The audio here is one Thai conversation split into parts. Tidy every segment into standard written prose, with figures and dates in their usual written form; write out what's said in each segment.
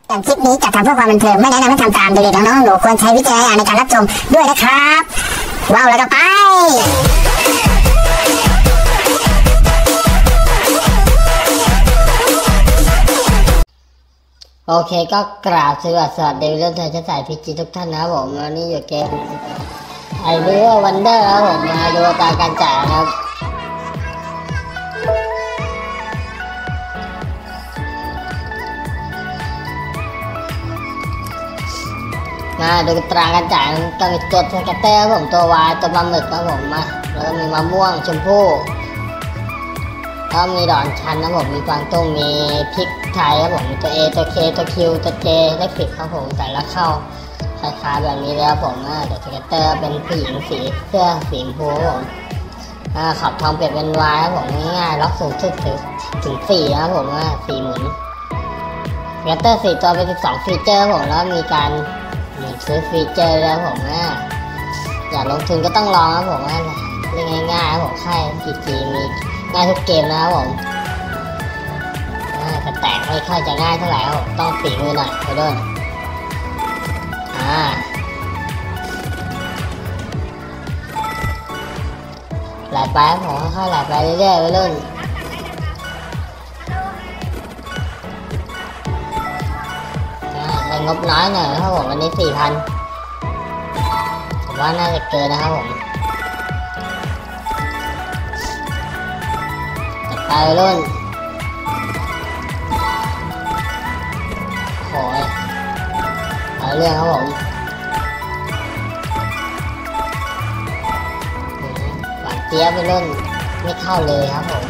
คลิปนี้จัดทำเพื่อความบันเทิงไม่แนะนำให้ทำตามเด็กๆน้องๆหนูควรใช้วิจารณญาณในการรับชมด้วยนะครับว้าวแล้วก็ไปโอเคก็กราบสวัสดีเรื่องไทยจะใส่พีจีทุกท่านนะครับผมวันนี้อยู่เกมไอเดียวันเดอร์ครับผมมาดูการจ่ายนะครับมาดูตราการจ่ายก็มีตัวสกัตเตอร์ครับผมตัววายตัวปลาหมึกครับผมมาแล้วก็มีมะม่วงชมพู่แล้วมีดอกชันนะผมมีฟางตุ้งมีพริกไทยครับผมมีตัว A ตัว K ตัว Q ตัว J เลข10ครับผมใส่แล้วเข้าคล้ายๆแบบนี้แล้วผมเดี๋ยวสกัตเตอร์เป็นผู้หญิงสีเสื้อสีชมพูครับผมขอบทองเปลี่ยนเป็นวายครับผมง่ายๆล็อกสูงสุดถึง4ครับผม4หมุนสกัตเตอร์4ตัวเป็น12ฟีเจอร์ผมแล้วมีการซื้อฟีเจอร์แล้วผมอยากลงทุนก็ต้องลองครับผมเล่นง่ายๆครับผมค่ายPGมีง่ายทุกเกมนะครับผมแต่แตกไม่ค่อยจะง่ายเท่าไหร่ครับต้องฝีมือหน่อยไปด้วยไหลไปผมค่อยๆไหลไปเรื่อยๆไปเรื่อยได้งบน้อยหน่อยนะครับผมวันนี้ 4,000 ผมว่าน่าจะเกินนะครับผมไปรุ่นโอ้ยเอาเรื่องครับผมหวานเจี๊ยบไปรุ่นไม่เข้าเลยครับผม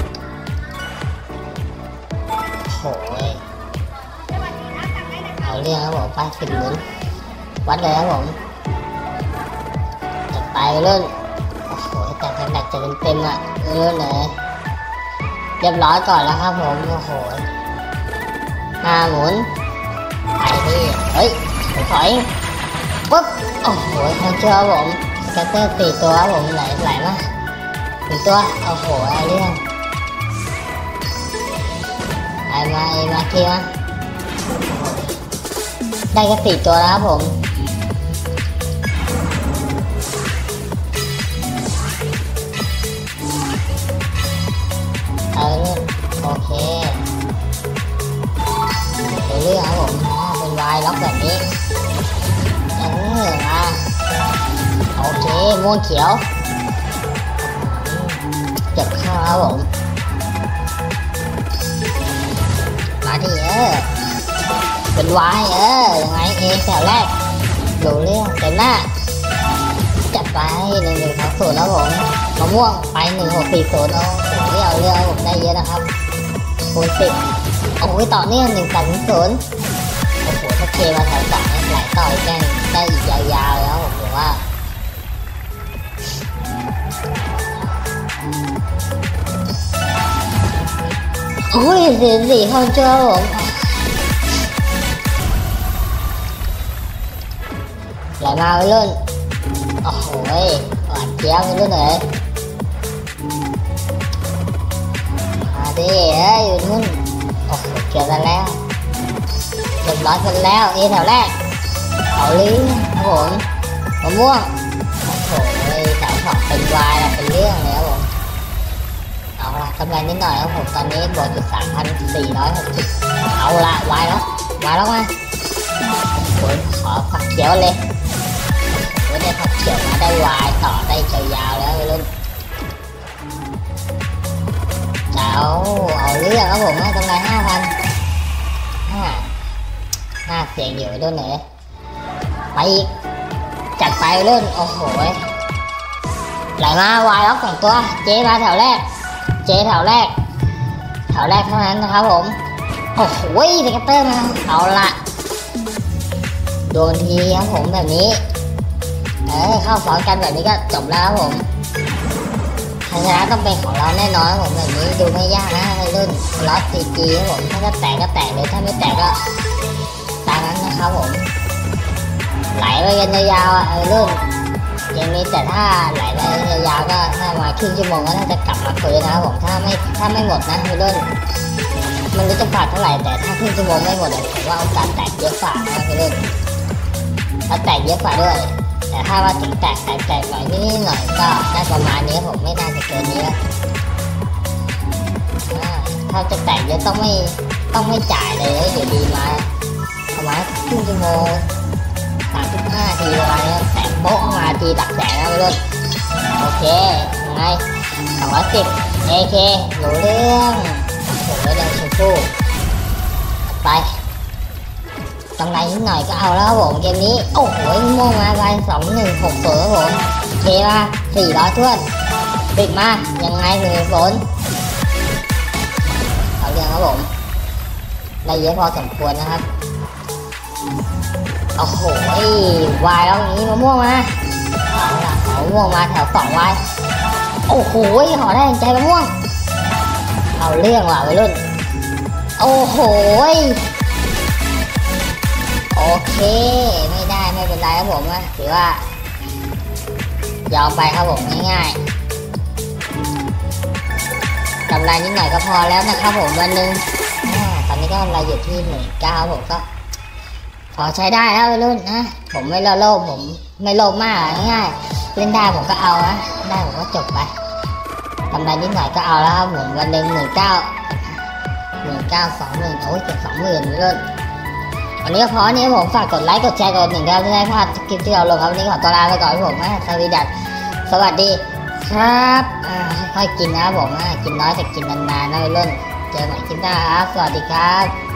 โอ้ยเอาเรื่องครับผมไป10 หมุนวัดเลยครับผมจัดไปรุ่นโอ้โหแต่แตกจะเต็มอ่ะรุ่นเลยเรียบร้อยก่อนแล้วครับผมโอ้โห5 หมุนไปที่เฮ้ยถอยปุ๊บโอ้โหทางเชื่อผมสกัตเตอร์4 ตัวครับผมไหลมา1 ตัวโอ้โหเอาเรื่องมาเกียร์ได้แค่4 ตัวแล้วครับผมโอเคเรื่อยครับผมเป็นวายล็อกแบบนี้มาโอเคม่วงเขียวเก็บข้าวครับผมมาที่เป็นวายยังไงแถวแรกดูเรื่องเต็มหน้าจัดไป1120แล้วผมมะม่วงไป1640เอาเรื่องผมได้เยอะนะครับคูณ10โอ้ยต่อเนื่อง130โอ้โหถ้าเคมาแถว2ไหลต่ออีกได้อีกยาวๆแล้วผมบอกว่าโอ้ย4เข้าเจ้าผมไหลมาไปเรื่อยโอ้โหหวานเจี๊ยบไปเรื่อยเลยอยู่นู่นโอ้โหเกี่ยวกันแล้วเรียบร้อยกันแล้วแถวแรกเอาลิ้นครับผมมะม่วงโอ้โหแถว2เป็นวายเป็นเรื่องเลยครับผมเอาละกำไรนิดหน่อยครับผมตอนนี้บวกอยู่ 3,460 เอาละวายแล้วมาโอ้ยขอผักเขียวเลยโอ้ยได้ผักเขียวมาได้วายต่อได้ยาวๆแล้วไปรุ่นเอาเรื่องครับผมให้กำไร 5,000 น่าเสียงอยู่ด้วยไหนไปอีกจัดไปเล่นโอ้โหไหลมาวายล็อก2 ตัวเจมาแถวแรกเท่านั้นนะครับผมโอ้โหสกัตเตอร์มาเอาละโดนทีครับผมแบบนี้เข้าซ้อนกันแบบนี้ก็จบแล้วครับผมชนะต้องเป็นของเราแน่นอนผมแบบนี้ดูไม่ยากนะในรุ่นล็อต4Gครับผมถ้าจะแตกก็แตกเลยถ้าไม่แตกก็ตามนั้นนะครับผมไหลไปกันยาวๆรุ่นอย่างนี้แต่ถ้าไหลไปยาวๆก็ถ้ามาครึ่งชั่วโมงก็น่าจะกลับมาคืนนะครับผมถ้าไม่หมดนะในรุ่นมันรู้จะฝากเท่าไหร่แต่ถ้าครึ่งชั่วโมงไม่หมดผมว่าโอกาสแตกเยอะฝากนะพี่เล่นแล้วแตกเยอะฝากด้วยแต่ถ้าว่าถึงแตกหน่อยนิดหน่อยก็ได้ประมาณนี้ผมไม่น่าจะเกินนี้แล้วถ้าจะแตกเยอะต้องไม่จ่ายเลยเดี๋ยวดีมาประมาณครึ่งชั่วโมง35 ทีประมาณนี้แตกโบ๊ะมาทีดักแสงนะพี่เล่นโอเคยังไง210 AK รู้เรื่องผมไม่ได้ชูฟูไปกำไรนิดหน่อยก็เอาแล้วครับผมเกมนี้โอ้โหม่วงมาไป2160ครับผมเคมา400ท้วนปิดมายังไง1ฝนเอาเรื่องครับผมได้เยอะพอสมควรนะครับโอ้โหวายแล้วอย่างนี้มะม่วงมาเอาละเอาม่วงมาแถว2วายโอ้โหขอได้ใจมะม่วงเอาเรื่องว่ะวัยรุ่นโอ้โหโอเคไม่ได้ไม่เป็นไรครับผมถือว่ายอมไปครับผมง่ายๆกำไรนิดหน่อยก็พอแล้วนะครับผมวันหนึ่งตอนนี้ก็กำไรอยู่ที่19,000ผมก็พอใช้ได้แล้ววัยรุ่นนะผมไม่โลภผมไม่โลภมากง่ายๆเล่นได้ผมก็เอานะได้ผมก็จบไปกำไรนิดหน่อยก็เอาแล้วครับผมวันหนึ่ง19,000 20,000โอ้ยเกือบ20,000วัยรุ่นวันนี้ก็พอนี้ผมฝากกดไลค์กดแชร์กด1ครับจะได้พลาดคลิปที่เราลงครับวันนี้ขอตัวลาไปก่อนผมสวัสดีครับค่อยๆกินนะครับผมกินน้อยแต่กินนานๆนะวัยรุ่นเจอใหม่คลิปหน้าครับสวัสดีครับ